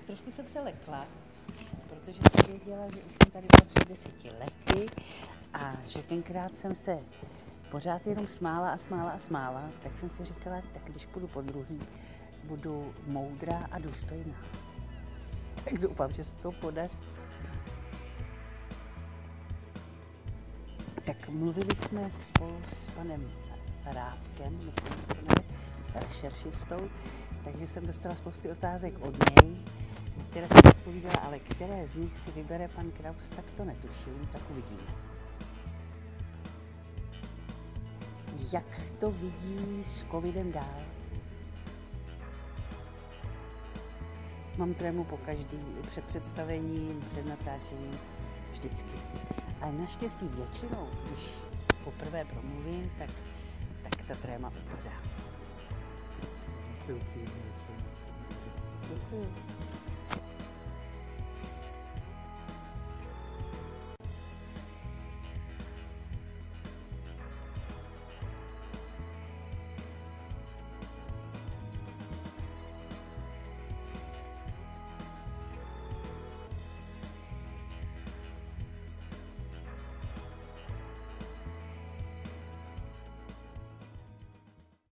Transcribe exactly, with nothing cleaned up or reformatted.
Tak trošku jsem se lekla, protože jsem věděla, že už jsem tady byla před deseti lety a že tenkrát jsem se pořád jenom smála a smála a smála, tak jsem si říkala, tak když půjdu po druhý, budu moudrá a důstojná. Tak doufám, že se to podaří. Tak mluvili jsme spolu s panem Rábkem, myslím, že se jmenuje, rešeršistou, takže jsem dostala spousty otázek od něj, které jsem odpovídala, ale které z nich si vybere pan Kraus, tak to netuším, tak uvidíme. Jak to vidí s covidem dál? Mám trému po každý, před představením, před natáčením, vždycky. Ale naštěstí většinou, když poprvé promluvím, tak, tak ta tréma upadá. Děkuji.